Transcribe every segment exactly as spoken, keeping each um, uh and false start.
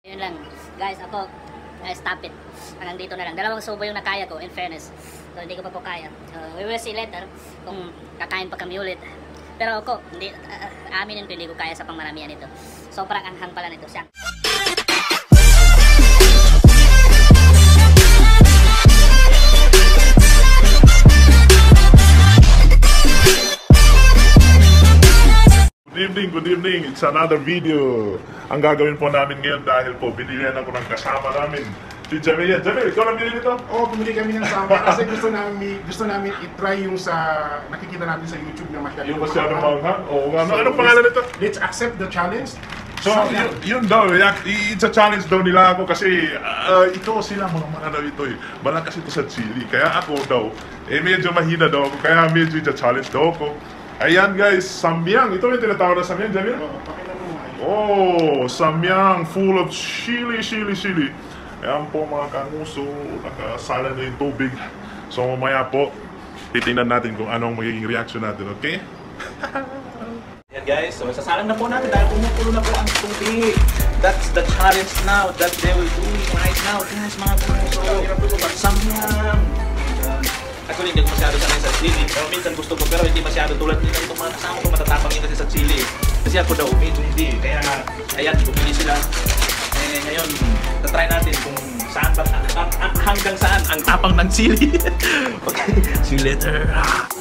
Yun lang. Guys, ako, uh, stop it. Hanggang dito na lang. Dalawang subo yung nakaya ko, in fairness. So, hindi ko pa po kaya. Uh, we will see later kung kakain pa kami ulit. Pero ako, hindi, uh, aminin ko, hindi ko kaya sa pangmaramihan ito. Sobrang anghang pala nito siya. Good evening, good evening. It's another video. Ang gagawin po namin ngayon dahil po binilihan ako ng kasama namin. Si Jamil yan. Jamil, ikaw lang binili nito? Oo, oh, bumili kami ng sama kasi gusto namin gusto namin i-try yung sa nakikita natin sa YouTube na masyadong Yung masyadong manghang? Oo nga. So, anong pangalan nito? Let's accept the challenge. So, so yun, yun daw, it's a challenge daw nila ako kasi uh, ito sila mga mananaw ito eh. Balang kasi ito sa chili. Kaya ako daw, eh medyo mahina daw ako. Kaya medyo it's a challenge daw ako. Ayan guys, samyang. Ito yung tinatawag na samyang, Jamil? Oh, samyang full of chili, chili, chili. Ayan po mga kanguso, nakasala na yung tubig. So mamaya po, titingnan natin kung anong magiging reaction natin, okay? Yan guys, so sasalang na po natin dahil pumupulo na po ang tubig. That's the challenge now that they will do right now. Guys, mga kanguso, samyang. Actually, hindi ko masyado sanay sa chili. Pero minsan gusto ko, pero hindi masyado tulad nila itong mga kasama ko matatapang yun kasi sa chili. Kasi ako daw, medyo hindi. Kaya, ayan, bumili sila. Eh, ngayon, tatry natin kung saan ba, ang, ang, hanggang saan ang tapang ng chili. Okay, see you later.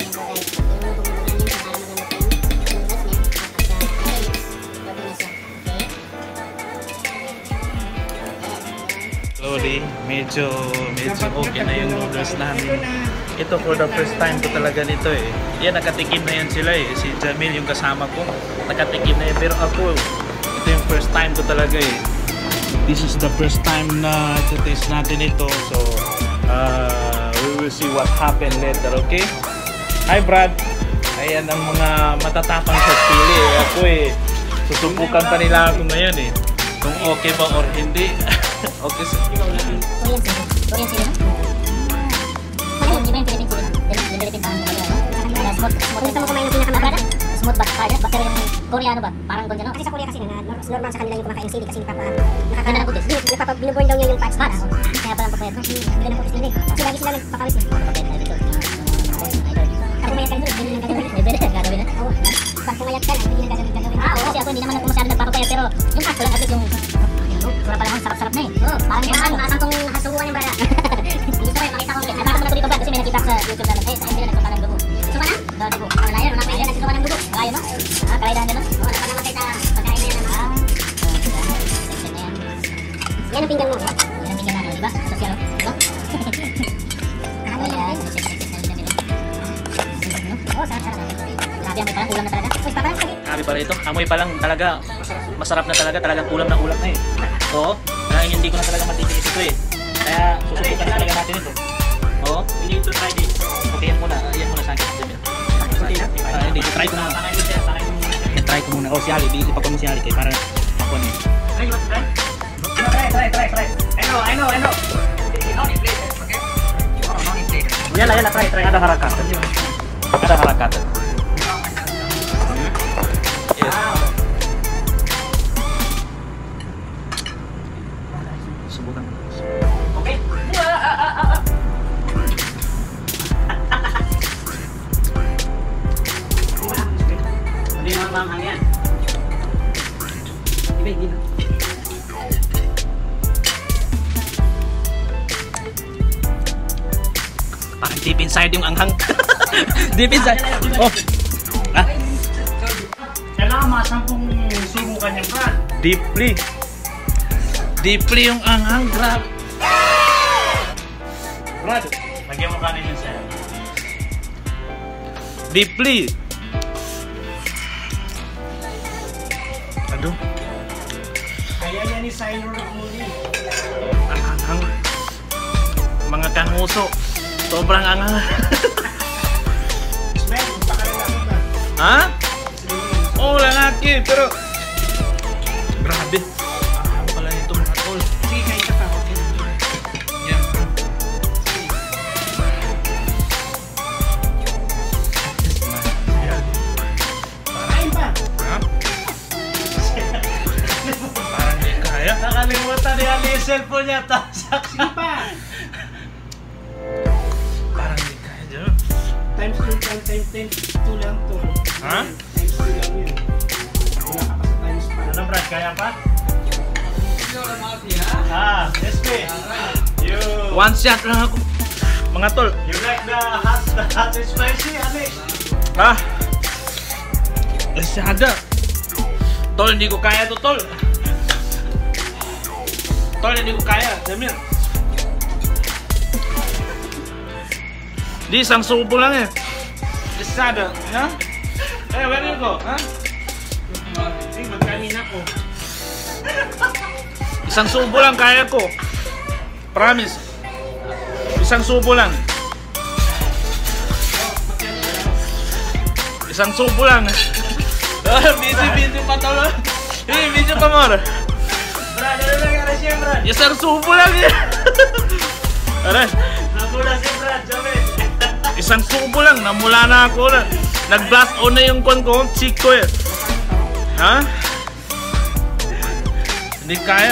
Slowly, medyo, medyo okay na yung noodles namin. Ito for the first time ko talaga nito eh. Yan, nakatikim na yan sila eh. Si Jamil yung kasama ko, nakatikim na yan. Pero ako, ito yung first time ko talaga eh. This is the first time na ito-taste natin ito. So, uh, we will see what happen later, okay? Hi Brad! Ayan ang mga matatapang sa chili eh. Ako eh, susubukan pa nila ako ngayon eh. Kung okay ba or hindi. Okay sir. Korean chili. Korean chili, no? Ano, di ba yung Philippine chili, no? Yung Philippine parang talaga, no? Smooth, smooth. Gusto mo kumain ng pinakamarada? Smooth ba? Kaya ba? Pero yung Koreano ba? Parang ganyan, no? Kasi sa Korea kasi na normal sa kanila yung kumakain ng sili kasi napapa Ganda ng cookies. napapa binuburn daw niya yung parts Para, parts. kaya pala ang papayat, no? Ang ganda ng cookies nila eh. Kasi lagi sila nagpapawis eh. Papayat na dito. Kapag pumayat ka rin doon, hindi nang gagawin. May bere, gagawin na. Oo. Pag pumayat ka, hindi nang gagawin gagawin. Ah, oo, kasi ako hindi naman ako masyado nagpapapayat, pero yung sakto lang, at least yung sura pala akong sarap-sarap na eh. Oo. Parang yung Kaya ano, maasan kong hasubuan yung bara. gusto ko eh, makita ko. Nakita ko na dito ba? Kasi may nakita ko sa YouTube namin. Eh, saan sila nagsuka ng dugo? Suka na? Sa dugo. Oh, layan. Wala pa yan. Nagsuka ng dugo. Kaya no? Ah, kaya daan gano'n? Oo, napanamatay sa pagkain na yan. Ah, Ano? section na yan. Yan ang pinggan mo. Yan ang tingnan natin, di ba? Social, di ba? Ano Ayan, yan? check, check, check na rin nila. Oo, sarap sarap. Grabe, amoy parang ulam na talaga. Uy, paparang sabi. Grabe pala ito. Amoy pa lang talaga. Masarap na talaga. Talagang ulam na ulam na eh. Oo. Kaya hindi ko na talaga matitiis ito eh. Kaya susubukan na talaga natin ito. Oo. We need to try this. Okay, yan muna. Yan muna sa akin. Ah, hindi. Try ko muna. Try ko muna. Oh, si Ali. Ipag ko mo si Ali kay para ako na eh. Try, try, try, try. I know, I know, I know. Yan lang, yan lang. Try, try. Ada harakat. Ada harakat. Yes. Subukan. Okay. Hindi naman manghang yan. Iba, hindi na. Parang deep inside yung anghang. Deep inside. Oh. Ah, Kailangan masampung subukan yung brad. deeply. Deeply yung anghang. Grab. Brad, lagyan mo kanin yun sa'yo. Deeply. Aduh. Kaya yan ni Sailor Moody. Ang anghang. Mga kanguso. Sobrang anghang. Smell, punta ka rin natin ba? Ha? Oh, lalaki. Pero grabe. Ang pala nito mga tol. Sige, kain ka pa. Yan. Kain pa. Ha? Parang di kaya. Nakalimutan. Nali-ali yung cellphone niya. Saksi pa. Parang hindi kaya dyan. Times two, times times times two lang to. Ha? Times two lang yun. Wala ka pa sa times pa. Ano Brad, kaya pa? Ah, S P. You. One shot lang ako. Mga tol. You like the hot, the hot and spicy, Alex? Ha? Masyada. Tol, hindi ko kaya to, tol. Tol, hindi ko kaya. Jamil. Di, isang subo lang eh. Masyada. Ha? Eh, where do you go? Ha? Eh, magkain ako. Isang subo lang kaya ko. Promise. Isang subo lang. Isang subo lang. Busy, busy pa tolo. Eh, busy pa more. Brad, ano nangyari siya, Brad? Isang subo lang eh. Aray. Nabula si Brad, Jamil. Isang subo lang. Namula na ako na. Nag-blast on na yung kon ko. Chick ko eh. Ha? Hindi kaya.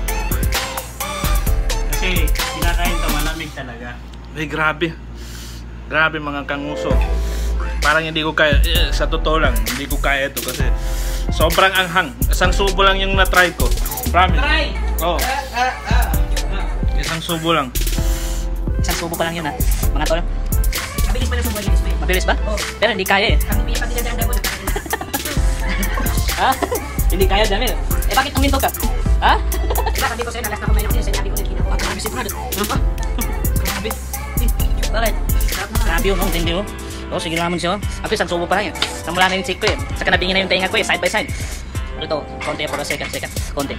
Kasi kinakain to, malamig talaga. Ay, grabe. Grabe mga kanguso. Parang hindi ko kaya. Eh, sa totoo lang, hindi ko kaya ito kasi sobrang anghang. Isang subo lang yung na-try ko. Promise. Try! Oh, Ah, ah, ah. isang subo lang. Isang subo pa lang yun ha, mga tol. Mabilis pa na subuhay dito, Spade. Mabilis ba? Oo. Pero hindi kaya eh. Ang umiyak ang dinadanda mo na. Ha? Hindi kaya, Jamil. Eh bakit uminto ka? Ha? Diba, sabi ko sa'yo, nalas na kumain ako sa'yo, sinabi ko na ginawa. Ang grabe si Brad. Grabe. Bakit? Grabe yun, oh. Hindi oh. Oh, sige naman siya. Ako isang subo pa lang eh. Namula na yung cheek ko eh. Saka nabingin na yung tenga ko eh, side by side. Ito, konti for a second, second. Konti.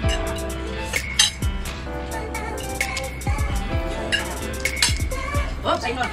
Oh, sa'yo nun.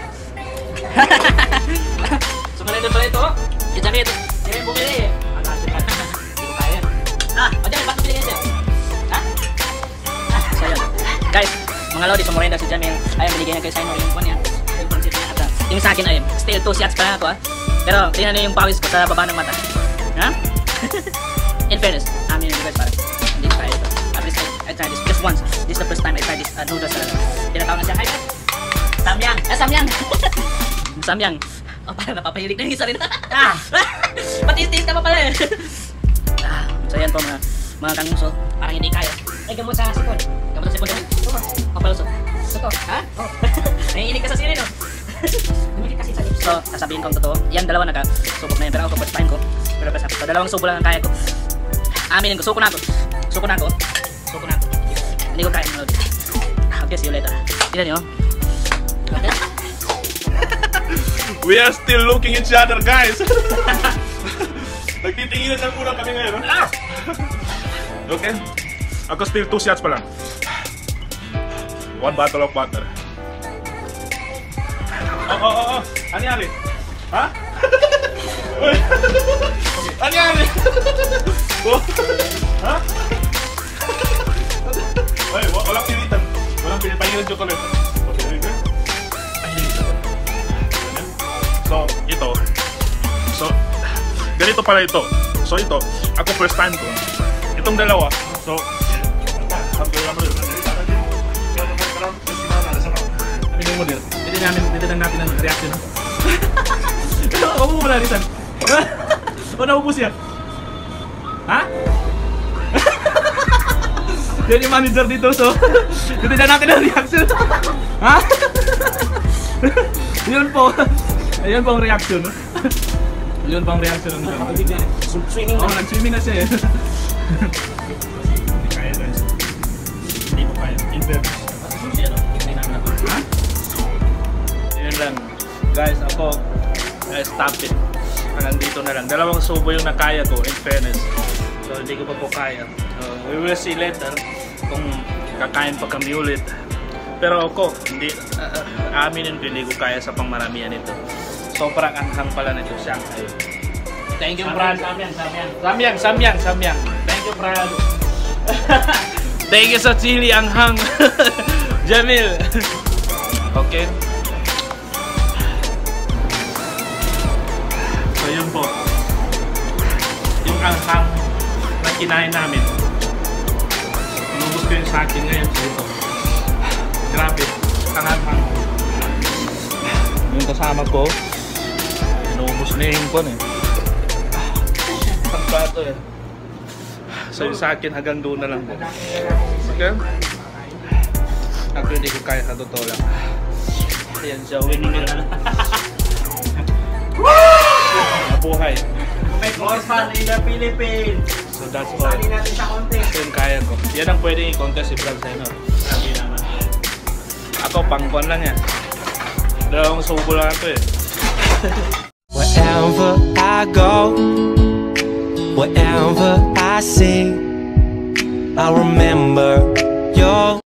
Sumunod doon pala ito oh. Si Jamil ito. Hindi rin bumili eh. Ang kasi ka. Hindi ko kaya. Ah, o Jamil, bakit bumili siya? Ha? Ah, so yun. Guys, mga lodi, sumurenda si Jamil. Ayun, binigyan niya kay Sino yung kwan niya. Yung pansit niya at ah, yung sa akin ay still two shots pa lang ako ah. Pero tingnan niyo yung pawis ko sa baba ng mata. Ha? In fairness, amin yung guys parang hindi ko kaya ito. At least I, I tried this just once. This is the first time I tried this uh, noodles salad. Tinatawag na siya, hi guys! Samyang! Ah, Samyang! Samyang! Oh, parang napapahilig na yung isa rin. Ah! Patis-tis ka pa pala eh. Ah, so yan po mga mga kanguso. Parang hindi kaya. Ay, gamot sa sipon. Gamot sa sipon din? Oo. Papaluso. Totoo. Ha? Oo. Nangihilig ka sa siri, no? Bumili kasi sa lips. So, sasabihin ko ang totoo. Yan dalawa nagka-subok na yan. Pero ako first time ko. Pero first time. So, dalawang subo lang ang kaya ko. Aminin ko. Suko na ako. Suko na ako. Suko na ako. Hindi ko kaya manood. Okay, see you later. Tignan niyo. Okay? We are still looking each other, guys. Nagtitinginan lang muna kami ngayon. Ah! Okay. Ako still two shots pa lang. One bottle of water. Oh, oh, oh, oh. Ano yari? Ha? Uy. Ano yari? Oh. Ha? Uy, wa- walang pilitan. Walang pilitan. Pahingin ng chocolate. Okay, okay. Pahingin ng chocolate. So, ito. So, ganito pala ito. So, ito. Ako first time ko. Itong dalawa. So, Aminin mo din. Hindi namin, hindi lang natin ang reaction. Ako mo pala, Risan. O, naubos yan. Ha? Yan yung manager dito, so hindi na natin ang reaction. Ha? Yun po. Ayun po ang reaction. Yun po ang reaction. Swimming Oh, nag-swimming na siya eh. Hindi kaya, guys. Hindi mo kaya. Interview. Ha? Yun lang. Guys, ako, uh, stop it. Hanggang dito na lang. Dalawang subo yung nakaya ko, in fairness. So, hindi ko pa po kaya. Uh, we will see later kung kakain pa kami ulit. Pero ako, hindi, uh, uh, aminin ko, hindi ko kaya sa pangmaramihan ito. Sobrang anghang pala nito siya. Ayun. Thank you, Brad. Samyang, samyang. Samyang, samyang, samyang. Thank you, Brad. Thank you sa chili anghang. Jamil. Okay. So yun po. Yung anghang na kinain namin. Inubos ko yung sa akin ngayon. So ito. Grabe. Tangan-tangan. Yung kasama ko, inuubos na yung kon eh. Ang bato eh. So yung sa akin hanggang doon na lang po. Okay? Ako hindi ko kaya sa totoo lang. Ayan siya, winning na lang. Nabuhay. Make more fun in the Philippines. So that's all. Sali natin sa contest. Ito yung kaya ko. Yan ang pwedeng i-contest si Brad Senor. Sabi naman. Ako, pangkon lang yan. Dalawang subo lang ito eh. Wherever I go, wherever I see, I remember your